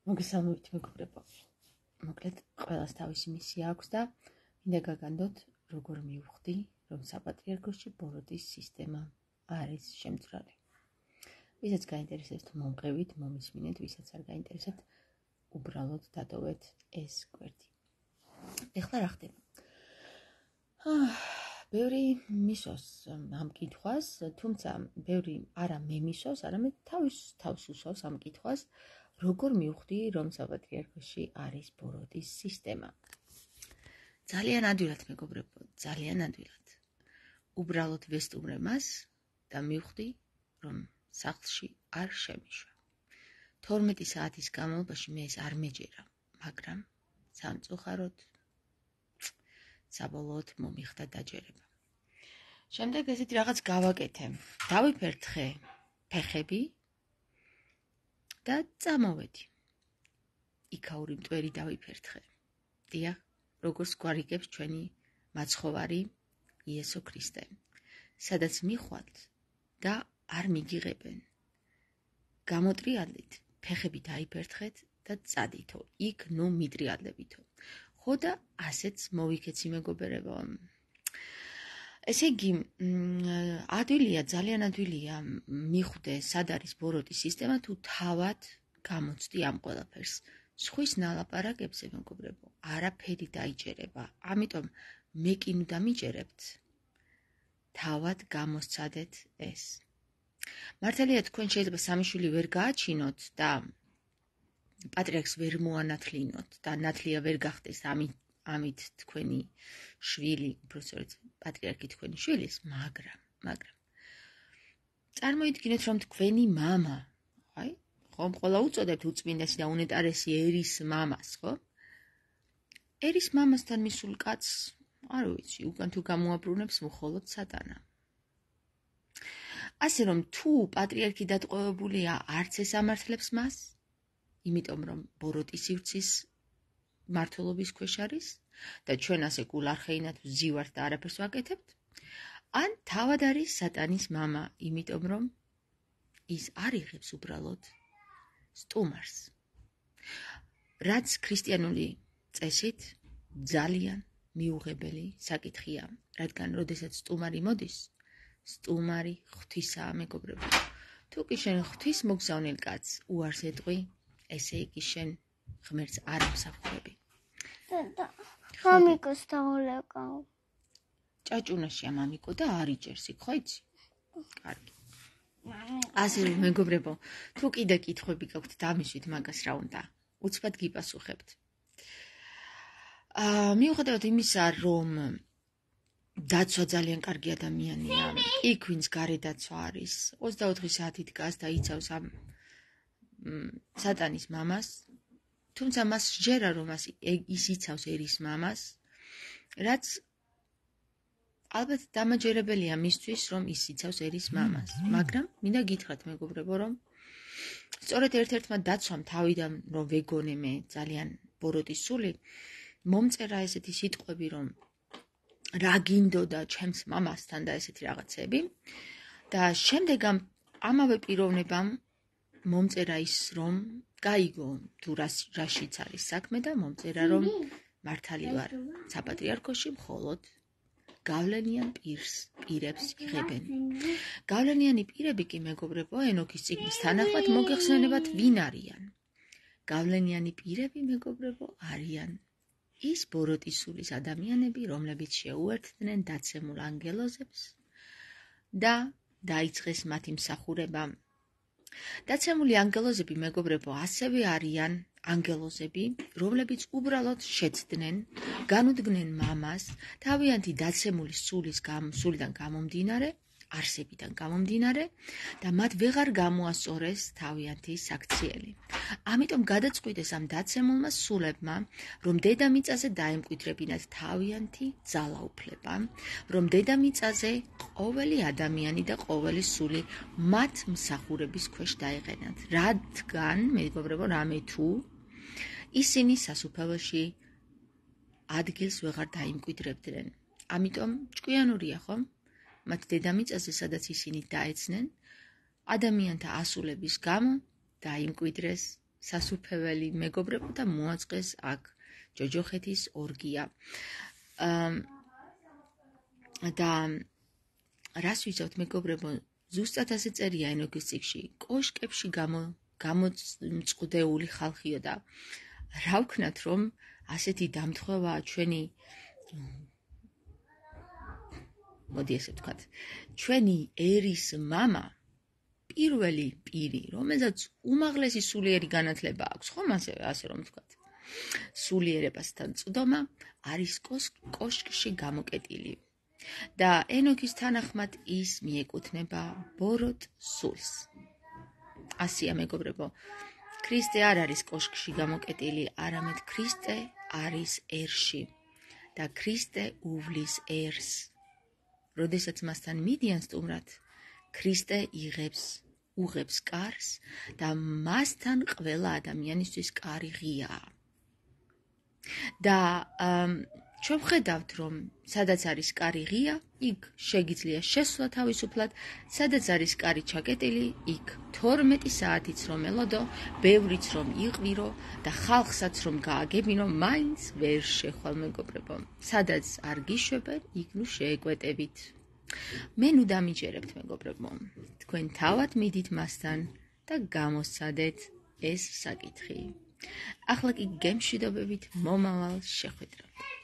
მოგესალმებით მეგობრებო. მოკლედ ყველას თავისი მისია აქვს და მინდა გაგანდოთ როგორ მივხვდი, რომ საპატრიარქოში ბოროტის სისტემა არის შემძრალი. ვისაც გაინტერესებთ მომყევით, მომისმინეთ, ვისაც არ გაინტერესებთ, უბრალოდ დატოვეთ ეს კვერდი. ეხლა რა ხდება? ბევრი მისვავს ამ კითხვას, თუმცა ბევრი არა მე მისვავს, არამედ თავს უსვავს ამ კითხვას, როგორ მივხვდი, რომ საპატრიარქოში არის ბოროტის სისტემა? ძალიან ადვილად მეგობრებო, ძალიან ადვილად. უბრალოდ ვესტუმრე მას და მივხვდი, რომ სახლში არ შემიშვა. 12 საათის განმავლობაში მე ეს არ მეჯერა, მაგრამ სამწუხაროდ საბოლოოდ მომიხდა დაჯერება. შემდეგ ესეთი რაღაც გავაკეთე. დავიფერთხე ფეხები და წამოვედი. იქაური მტვერი დავიფერთხე. დიახ, როგორც გვარიგებს ჩვენი მაცხოვარი იესო ქრისტე, სადაც მიხვალთ და არ მიგიღებენ. გამოტრიალდით, ფეხები დაიფერთხეთ და წადითო, იქ ნუ მიტრიალებითო. ხო და ასეც მოვიქეცი მეგობრებო. ესე იგი, ადვილია, ძალიან ადვილია მიხვდე, სად არის ბოროტის სისტემა, თუ თავად გამოცდი ამ ყველაფერს. სხვის ნალაპარაკებზე მეგობრებო, არაფერი დაიჯერება. ამიტომ მე კი ნუ დამიჯერებთ. თავად გამოსცადეთ ეს. მართალია თქვენ შეიძლება სამი შვილი ვერ გააჩინოთ და პატრიარქს ვერ მოანათლინოთ და ნათლია ვერ გახდეს ამით თქვენი შვილი, უბრალოდ პატრიარქი თქვენი შვილის, მაგრამ წარმოიდგინეთ, რომ თქვენი მამა, ხომ ყველა უწოდებთ უწმინდესი და უნეტარესი ერის მამას, ხო? ერის მამასთან მისულ კაცს, არ ვიცი, უკან თუ გამოაბრუნებს მხოლოდ სატანა. ასე რომ თუ პატრიარქი დატყვევებულია, არც ეს ამართლებს მას, იმიტომ რომ ბოროტი სივრცის მართლობის ქვეშ არის და ჩვენ ასე გულარხეინად ვზივართ და არაფერს ვაკეთებთ, ან თავად არის სატანის მამა, იმიტომ რომ ის არ იღებს უბრალოდ სტუმარს. რაც ქრისტიანული წესით ძალიან მიუღებელი საკითხია, რადგან როდესაც სტუმარი მოდის, სტუმარი ღვთისაა მეგობრებო. თუ კი შენ ღვთის მოგზავნილ კაცს უარს ეტყვი, ესე იგი შენ ღმერთს არ ამსახურები. მამიკოს დაულეკავ. ჭაჭუნაშია მამიკო და არ იჭერს იქ, ხო იცი? კარგი. ასე რომ მეგობრებო, თუ კიდე კითხვები გაქვთ, დამიშვით მაგას რა უნდა. უცბად გიპასუხებთ. მიუხედავად იმისა, რომ დაცვა ძალიან კარგი ადამიანია, იქ ვინც გარე დაცვა არის, 24 საათი დგას და იცავს ამ სატანის მამას, თუმცა მას სჯერა, რომ ის იცავს ერის მამას, რაც ალბათ დამაჯერებელია მისთვის, რომ ის იცავს ერის მამას. მაგრამ მინდა გითხრათ მეგობრებო, რომ სწორედ ერთ-ერთმა დაცვამ თავიდან რომ ვეგონე მე ძალიან ბოროტის სული, მომწერა ესეთი სიტყვები, რომ რა გინდოდა ჩემს მამასთან და ესეთი რაღაცები და შემდეგ ამავე პიროვნებამ მომწერა ის, რომ გაიგო თუ რაშიც არის საქმე და მომწერა, რომ მართალი ვარ, საპატრიარქოში მხოლოდ გავლენიან პირებს იღებენ. გავლენიანი პირები კი მეგობრებო, ენოქის წიგნის თანახმად მოგეხსენებათ ვინ არიან. გავლენიანი პირები მეგობრებო არიან ის ბოროტის სულის ადამიანები, რომლებიც შეუერთდნენ დაცემულ ანგელოზებს და დაიწყეს მათი მსახურება. დაცემული ანგელოზები მეგობრებო ასევე არიან ანგელოზები, რომლებიც უბრალოდ შეცდნენ, განუდგნენ მამას თავიანთი დაცემული სულიდან გამომდინარე, არსებიდან გამომდინარე და მათ ვეღარ გამოასწორეს თავიანთი საქციელი. ამიტომ გადაწყვიტეს ამ დაცემულმა სულებმა, რომ დედამიწაზე დაემკვიდრებინათ თავიანთი ძალაუფლება, რომ დედამიწაზე ყოველი ადამიანი და ყოველი სული მათ მსახურების ქვეშ დაეყენათ. რადგან, მეგობრებო, რამე თუ ისინი სასუფეველში ადგილს ვეღარ დაიმკვიდრებდნენ. ამიტომ ჭკვიანურია, ხომ? მათ დედამიწაზე, სადაც ისინი დაეცნენ, ადამიანთა ასულების გამო დაიმკვიდრეს სასუფეველი მეგობრებო და მოაწყეს აქ ჯოჯოხეთის ორგია. და რას ვიცავთ მეგობრებო, ზუსტად ასე წერია ენოქის წიგნში, კოშკებში გამოწყდეული ხალხიო და რა ვქნათ, რომ ასეთი დამთხევაა ჩვენი, მოდი ესე ვთქვათ, ჩვენი ერის მამა, პირველი პირი, რომელსაც უმაღლესი სულიერი განათლება აქვს, ხომ ასე რომ ვთქვათ, სულიერებასთან წვდომა არის კოშკში გამოკეტილი. და ენოქის თანახმად ის მიეკუთვნება ბოროტ სულს. ასია მეგობრებო, ქრისტე არ არის კოშკში გამოკეტილი, არამედ ქრისტე არის ერში და ქრისტე უვლის ერს. როდესაც მასთან მიდიან სტუმრად, ქრისტე უღებს კარს და მასთან ყველა ადამიანისთვის კარი ღიაა. და ჩვენ ვხედავთ, რომ სადაც არის კარი ღია, იქ შეგიძლია შესვლა თავისუფლად, სადაც არის კარი ჩაკეტილი, იქ 12 საათიც რომ ელოდო, ბევრიც რომ იყვირო და ხალხსაც რომ გააგებინო, მაინც ვერ შეხვალ მეგობრებო. სადაც არ გიშვებენ, იქ ნუ შეეკვეტებით. მე ნუ დამიჯერებთ მეგობრებო, თქვენ თავად მიდით მასთან და გამოსცადეთ ეს საკითხი. ახლა კი გემშვიდობებით მომავალ შეხვედრამდე.